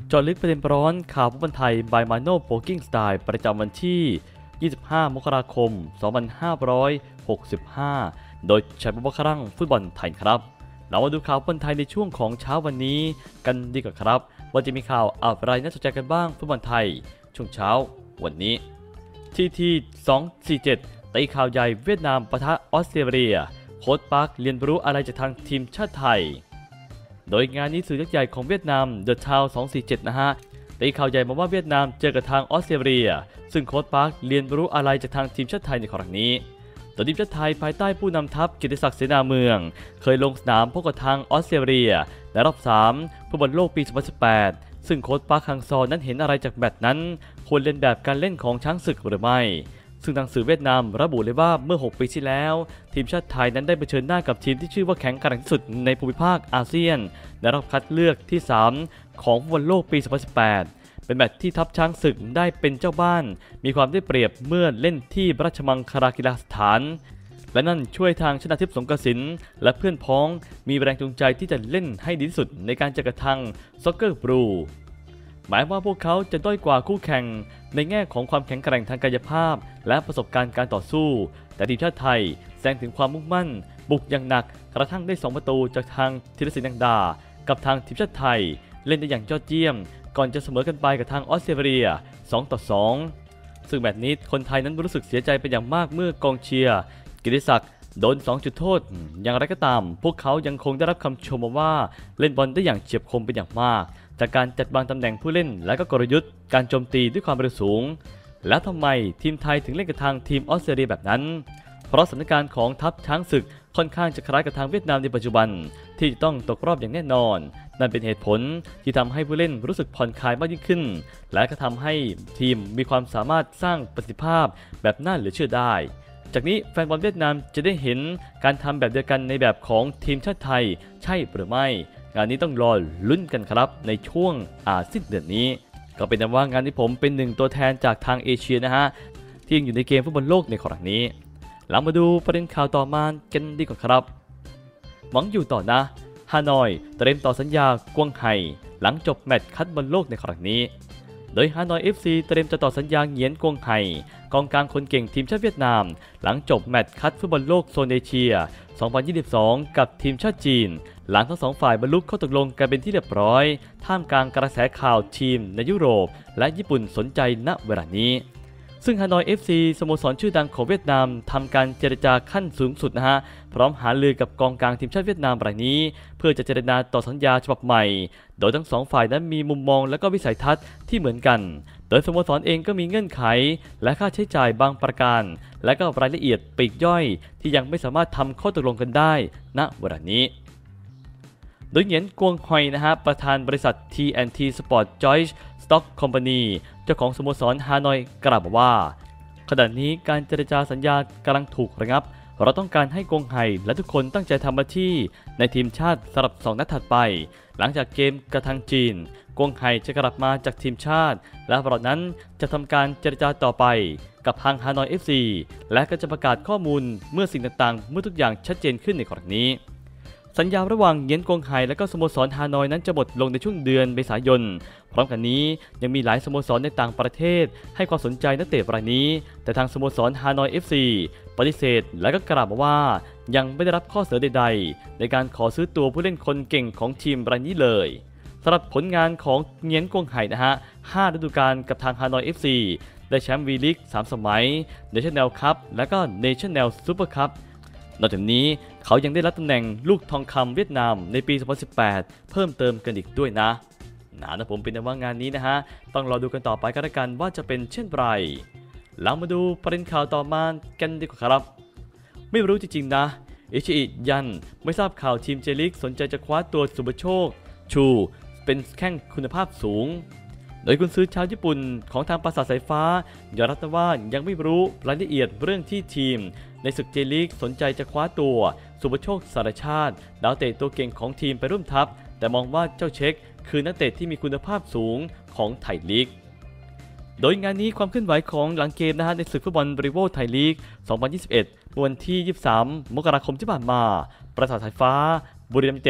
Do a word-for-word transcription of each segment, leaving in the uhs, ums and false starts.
จอลึกประเด็นร้อนข่าวฟุตบอลไทย by Mano Poking Style ประจำวันที่ ยี่สิบห้า มกราคม สองพันห้าร้อยหกสิบห้า โดยชัยบุญครั่งฟุตบอลไทยครับเรามาดูข่าวฟุตบอลไทยในช่วงของเช้าวันนี้กันดีกว่าครับว่าจะมีข่าวอะไรน่าสนใจกันบ้างฟุตบอลไทยช่วงเช้าวันนี้ทีทีสองสี่เจ็ดตีข่าวใหญ่เวียดนามปะทะออสเตรเลียโค้ชปาร์คเรียนรู้อะไรจากทางทีมชาติไทยโดยงานนี้สื่อยักษ์ใหญ่ของเวียดนาม The Town สองสี่เจ็ดนะฮะตีข่าวใหญ่มาว่าเวียดนามเจอกับทางออสเตรเลียซึ่งโค้ชปาร์คเรียนรู้อะไรจากทางทีมชาติไทยในครั้งนี้โดยทีมชาติไทยภายใต้ผู้นำทัพกิตติศักดิ์เสนาเมืองเคยลงสนามพบกับทางออสเตรเลียในรอบสามฟุตบอลโลกปี สองพันสิบแปด ซึ่งโค้ชปาร์คฮังซอนั้นเห็นอะไรจากแมตช์นั้นควรเล่นแบบการเล่นของช้างศึกหรือไม่ซึ่งทางสื่อเวียดนามระบุเลยว่าเมื่อหกปีที่แล้วทีมชาติไทยนั้นได้เผชิญหน้ากับทีมที่ชื่อว่าแข็งแกร่งที่สุดในภูมิภาคอาเซียนในรอบคัดเลือกที่สามของฟุตบอลโลกปี สองพันสิบแปด เป็นแมตช์ที่ทัพช้างศึกได้เป็นเจ้าบ้านมีความได้เปรียบเมื่อเล่นที่ราชมังคลากีฬาสถานและนั่นช่วยทางชนาทิพย์สงกสินและเพื่อนพ้องมีแรงจูงใจที่จะเล่นให้ดีที่สุดในการเจอกับทางซ็อกเกอร์บลูหมายว่าพวกเขาจะด้อยกว่าคู่แข่งในแง่ของความแข็งแกร่งทางกายภาพและประสบการณ์การต่อสู้แต่ทีมชาติไทยแสดงถึงความมุ่งมั่นบุกอย่างหนักกระทั่งได้สองประตูจากทางธีรศิลป์ดังดากับทางทีมชาติไทยเล่นได้อย่างยอดเยี่ยมก่อนจะเสมอกันไปกับทางออสเตรเลียสองต่อสองซึ่งแบบนี้คนไทยนั้นรู้สึกเสียใจเป็นอย่างมากเมื่อกองเชียร์กิติศักดิ์โดนสองจุดโทษอย่างไรก็ตามพวกเขายังคงได้รับคำชมมาว่าเล่นบอลได้อย่างเฉียบคมเป็นอย่างมากจากการจัดวางตำแหน่งผู้เล่นและก็กลยุทธ์การโจมตีด้วยความเร็วสูงแล้วทำไมทีมไทยถึงเล่นกับทางทีมออสเตรเลียแบบนั้นเพราะสถานการณ์ของทัพช้างศึกค่อนข้างจะคล้ายกับทางเวียดนามในปัจจุบันที่จะต้องตกรอบอย่างแน่นอนนั่นเป็นเหตุผลที่ทำให้ผู้เล่นรู้สึกผ่อนคลายมากยิ่งขึ้นและก็ทำให้ทีมมีความสามารถสร้างประสิทธิภาพแบบน่าเหลือเชื่อได้จากนี้แฟนบอลเวียดนามจะได้เห็นการทำแบบเดียวกันในแบบของทีมชาติไทยใช่หรือไม่งานนี้ต้องรอลุ้นกันครับในช่วงอาสิ้นเดือนนี้ก็เป็นว่างานที่ผมเป็นหนึ่งตัวแทนจากทางเอเชียนะฮะที่ยังอยู่ในเกมฟุตบอลโลกในครั้งนี้หลังมาดูประเด็นข่าวต่อมากันดีกว่าครับหวังอยู่ต่อนะฮานอยเตรียมต่อสัญญากวงไห่หลังจบแมตช์คัดบอลโลกในครั้งนี้โดยฮานอย เอฟ ซี เตรียมจะต่อสัญญาเหงียนกวงไห่กองกลางคนเก่งทีมชาติเวียดนามหลังจบแมตช์คัดฟุตบอลโลกโซนเอเชีย สองพันยี่สิบสอง กับทีมชาติจีนหลังทั้งสองฝ่ายบรรลุข้อตกลงกันเป็นที่เรียบร้อยท่ามกลางกระแสข่าวทีมในยุโรปและญี่ปุ่นสนใจณเวลานี้ซึ่งฮานอย เอฟ ซี สโมสรชื่อดังของเวียดนามทำการเจรจาขั้นสูงสุดนะฮะพร้อมหารือกับกองกลางทีมชาติเวียดนามรายนี้เพื่อจะเจรจาต่อสัญญาฉบับใหม่โดยทั้งสองฝ่ายนั้นมีมุมมองและก็วิสัยทัศน์ที่เหมือนกันโดยสโมสรเองก็มีเงื่อนไขและค่าใช้จ่ายบางประการและก็รายละเอียดปลีกย่อยที่ยังไม่สามารถทำข้อตกลงกันได้ณเวลานี้โดยเหงียนกวงฮอยนะฮะประธานบริษัท ที แอนด์ ที Sport Joint Stock Company เจ้าของสโมสรฮานอยกล่าวว่าขณะนี้การเจรจาสัญญากำลังถูกระงับเราต้องการให้กวงไห่และทุกคนตั้งใจทำหน้าที่ในทีมชาติสำหรับสองนัดถัดไปหลังจากเกมกับทางจีนกวงไห่จะกลับมาจากทีมชาติและเรานั้นจะทำการเจรจาต่อไปกับทางฮานอย เอฟ ซี และก็จะประกาศข้อมูลเมื่อสิ่งต่างๆเมื่อทุกอย่างชัดเจนขึ้นในครั้งนี้สัญญาระหว่างเหงียนกวงไห่และก็สโมสรฮานอยนั้นจะหมดลงในช่วงเดือนเมษายนพร้อมกันนี้ยังมีหลายสโมสรในต่างประเทศให้ความสนใจนักเตะรายนี้แต่ทางสโมสรฮานอย เอฟ ซี ปฏิเสธและก็กล่าวว่ายังไม่ได้รับข้อเสนอใดๆในการขอซื้อตัวผู้เล่นคนเก่งของทีมรายนี้เลยสำหรับผลงานของเหงียนกวงไห่นะฮะห้าฤดูกาลกับทางฮานอย เอฟ ซี ได้แชมป์วีลีกสามสมัยเนชั่นแนลคัพและก็เนชั่นแนลซูเปอร์คัพนอกจากนี้เขายังได้รับตำแหน่งลูกทองคำเวียดนามในปี สองพันสิบแปด เพิ่มเติมกันอีกด้วยนะนะนะผมเป็นว่างานนี้นะฮะต้องรอดูกันต่อไปกันละกันว่าจะเป็นเช่นไรเรามาดูประเด็นข่าวต่อมากันดีกว่าครับไม่รู้จริงๆนะอิชิอิยันไม่ทราบข่าวทีมเจลิกสนใจจะคว้าตัวสุภโชคชูเป็นแข้งคุณภาพสูงโดยกุนซือชาวญี่ปุ่นของทางปราสาทสายฟ้ายอมรับว่ายังไม่รู้รายละเอียดเรื่องที่ทีมในศึกเจลีกสนใจจะคว้าตัวสุภโชคสารชาติดาวเตะตัวเก่งของทีมไปร่วมทัพแต่มองว่าเจ้าเช็คคือนักเตะที่มีคุณภาพสูงของไทยลีกโดยงานนี้ความเคลื่อนไหวของหลังเกมนะฮะในศึกฟุตบอลบริโวไทยลีกสองพันยี่สิบเอ็ดวันที่ยี่สิบสามมกราคมที่ผ่านมาปราสาทสายฟ้าบุรีรัมย์ยูไนเต็ด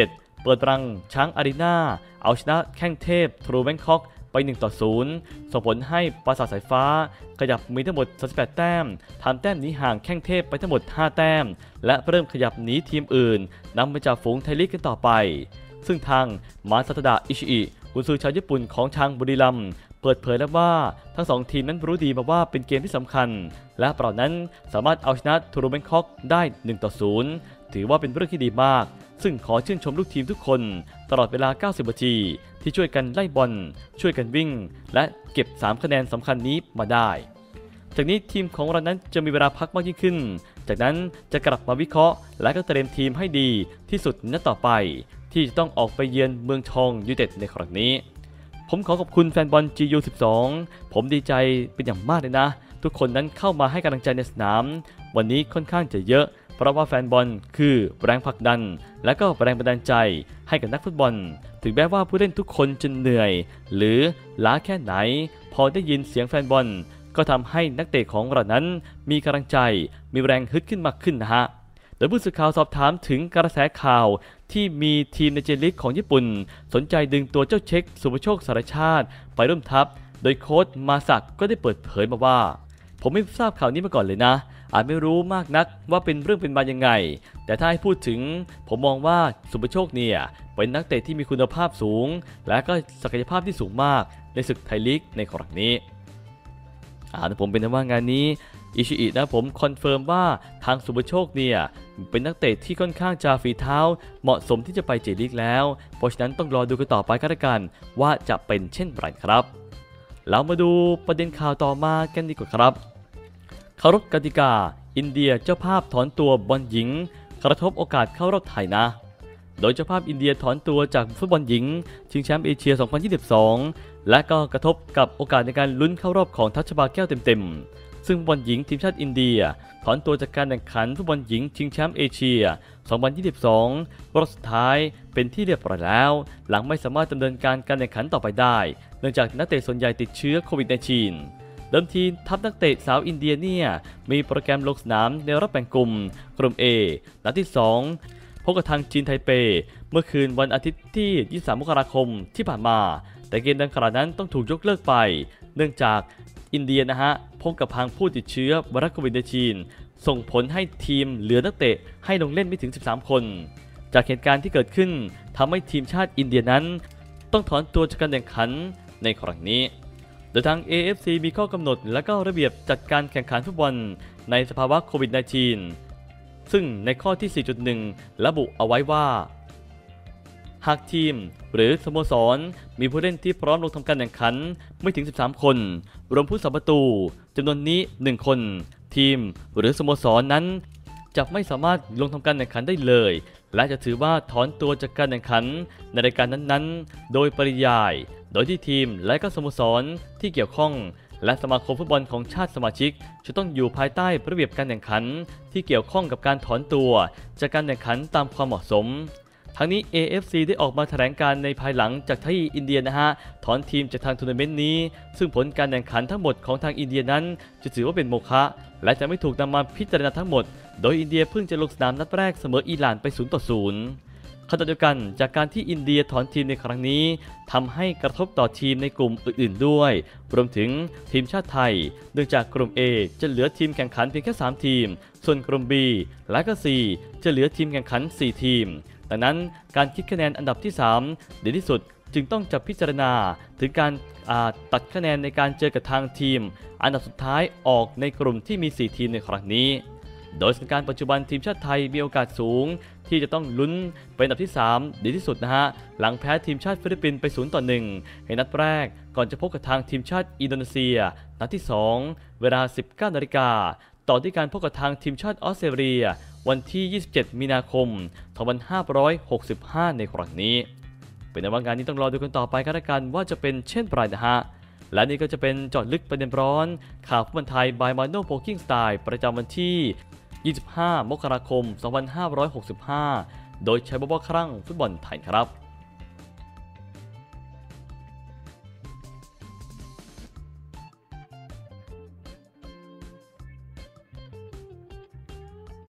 เปิดรังช้างอารีนาเอาชนะแข้งเทพทรูแบงคอกไปหนึ่งต่อศูนย์ส่งผลให้ปราสาทสายฟ้าขยับมีทั้งหมดสามสิบแปดแต้มทำแต้มหนีห่างแข้งเทพไปทั้งหมดห้าแต้มและเริ่มขยับหนีทีมอื่นนำไปจากฝูงไทยลีกกันต่อไปซึ่งทางมาซาตดะอิชิอิกุนซือชาวญี่ปุ่นของทางบุรีรัมย์เปิดเผยแล้วว่าทั้งสองทีมนั้นรู้ดีมาว่าเป็นเกมที่สำคัญและเปล่านั้นสามารถเอาชนะทูรูแบงคอกได้หนึ่งต่อศูนย์ถือว่าเป็นเรื่องที่ดีมากซึ่งขอชื่นชมลูกทีมทุกคนตลอดเวลาเก้าสิบนาทีที่ช่วยกันไล่บอลช่วยกันวิ่งและเก็บสามคะแนนสำคัญนี้มาได้จากนี้ทีมของเรานั้นจะมีเวลาพักมากยิ่งขึ้นจากนั้นจะกลับมาวิเคราะห์และก็เตรียมทีมให้ดีที่สุดนัดต่อไปที่จะต้องออกไปเยือนเมืองทองยูไนเต็ดในครั้งนี้ผมขอขอบคุณแฟนบอล จี ยู สิบสอง ผมดีใจเป็นอย่างมากเลยนะทุกคนนั้นเข้ามาให้กำลังใจในสนามวันนี้ค่อนข้างจะเยอะเพราะว่าแฟนบอลคือแรงผลักดันและก็แรงบันดาลใจให้กับนักฟุตบอลถึงแม้ว่าผู้เล่นทุกคนจะเหนื่อยหรือล้าแค่ไหนพอได้ยินเสียงแฟนบอลก็ทำให้นักเตะของเรานั้นมีกำลังใจมีแรงฮึดขึ้นมากขึ้นนะฮะโดยผู้สื่อข่าวสอบถามถึงกระแสข่าวที่มีทีมในเจลีกของญี่ปุ่นสนใจดึงตัวเจ้าเช็คสุภโชคสารชาติไปร่วมทัพโดยโค้ชมาสักก็ได้เปิดเผยมาว่าผมไม่ทราบข่าวนี้มาก่อนเลยนะอาจไม่รู้มากนักว่าเป็นเรื่องเป็นมายังไงแต่ถ้าให้พูดถึงผมมองว่าสุภโชคเนี่ยเป็นนักเตะที่มีคุณภาพสูงและก็ศักยภาพที่สูงมากในศึกไทยลีกในครั้งนี้อ่าผมเป็นว่างานนี้อิชิอินะผมคอนเฟิร์มว่าทางสุภโชคเนี่ยเป็นนักเตะที่ค่อนข้างจะฝีเท้าเหมาะสมที่จะไปเจลีกแล้วเพราะฉะนั้นต้องรอดูกันต่อไปกันละกันว่าจะเป็นเช่นไรครับเรามาดูประเด็นข่าวต่อมากันดีกว่าครับเคารพกติกาอินเดียเจ้าภาพถอนตัวบอลหญิงกระทบโอกาสเข้ารอบไทยนะโดยเจ้าภาพอินเดียถอนตัวจากฟุตบอลหญิงชิงแชมป์เอเชีย สองพันยี่สิบสอง และก็กระทบกับโอกาสในการลุ้นเข้ารอบของทัชบาแก้วเต็มๆซึ่งฟุตบอลหญิงทีมชาติอินเดียถอนตัวจากการแข่งขันฟุตบอลหญิงชิงแชมป์เอเชีย สองพันยี่สิบสอง รอบสุดท้ายเป็นที่เรียบร้อยแล้วหลังไม่สามารถดำเนินการการแข่งขันต่อไปได้เนื่องจากนักเตะส่วนใหญ่ติดเชื้อโควิด สิบเก้าเดิมทีทัพนักเตะสาวอินเดียเนี่ยมีโปรแกรมลงสนามในรอบแบ่งกลุ่มกลุ่ม A นัดที่สองพบกับทางจีนไทเปเมื่อคืนวันอาทิตย์ที่ยี่สิบสามมกราคมที่ผ่านมาแต่เกมดังกล่าวนั้นต้องถูกยกเลิกไปเนื่องจากอินเดียนะฮะพบกับทางผู้ติดเชื้อไวรัสโควิด สิบเก้า ส่งผลให้ทีมเหลือนักเตะให้ลงเล่นไม่ถึงสิบสามคนจากเหตุการณ์ที่เกิดขึ้นทำให้ทีมชาติอินเดียนั้นต้องถอนตัวจากการแข่งขันในครั้งนี้โดยทาง เอ เอฟ ซี มีข้อกำหนดและก็ระเบียบจัดการแข่งขันฟุตบอลในสภาวะโควิด สิบเก้า ซึ่งในข้อที่ สี่จุดหนึ่ง ระบุเอาไว้ว่าหากทีมหรือสโมสรมีผู้เล่นที่พร้อมลงทำการแข่งขันไม่ถึงสิบสามคนรวมผู้สัมประตูจำนวนนี้หนึ่งคนทีมหรือสโมสรนั้นจะไม่สามารถลงทำการแข่งขันได้เลยและจะถือว่าถอนตัวจากการแข่งขันในรายการนั้นๆโดยปริยายโดยที่ทีมและก็สโมสรที่เกี่ยวข้องและสมาคมฟุตบอลของชาติสมาชิกจะต้องอยู่ภายใต้ระเบียบการแข่งขันที่เกี่ยวข้องกับการถอนตัวจากการแข่งขันตามความเหมาะสมทั้งนี้ เอ เอฟ ซี ได้ออกมาแถลงการในภายหลังจากที่อินเดียนะฮะถอนทีมจากทางทัวร์นาเมนต์นี้ซึ่งผลการแข่งขันทั้งหมดของทางอินเดียนั้นจะถือว่าเป็นโมฆะและจะไม่ถูกนำมาพิจารณาทั้งหมดโดยอินเดียเพิ่งจะลงสนามนัดแรกเสมออิหร่านไปศูนย์ต่อศูนย์ขณะเดียวกันจากการที่อินเดียถอนทีมในครั้งนี้ทำให้กระทบต่อทีมในกลุ่มอื่นๆด้วยรวมถึงทีมชาติไทยเนื่องจากกลุ่ม A จะเหลือทีมแข่งขันเพียงแค่สามทีมส่วนกลุ่ม B และก็ C จะเหลือทีมแข่งขันสี่ทีมดังนั้นการคิดคะแนนอันดับที่สามเด่นที่สุดจึงต้องจะพิจารณาถึงการตัดคะแนนในการเจอกับทางทีมอันดับสุดท้ายออกในกลุ่มที่มีสี่ทีมในครั้งนี้โดยสถานการณ์ปัจจุบันทีมชาติไทยมีโอกาสสูงที่จะต้องลุ้นเป็นอันดับที่สามดีที่สุดนะฮะหลังแพ้ทีมชาติฟิลิปปินส์ไปศูนย์ต่อหนึ่งในนัดแรกก่อนจะพบกับทางทีมชาติอินโดนีเซียนัดที่สองเวลา สิบเก้านาฬิกาต่อที่การพบกับทางทีมชาติออสเตรเลียวันที่ยี่สิบเจ็ดมีนาคมสองพันห้าร้อยหกสิบห้าในครั้งนี้เป็นในว่างานนี้ต้องรอดูกันต่อไปกันละกันว่าจะเป็นเช่นไรนะฮะและนี่ก็จะเป็นเจาะลึกประเด็นร้อนข่าวฟุตบอลไทย by Mano Poking Style ประจำวันที่ยี่สิบห้ามกราคมสองพันห้าร้อยหกสิบห้าโดยใช้บอลครั้งฟุตบอลไทยครับ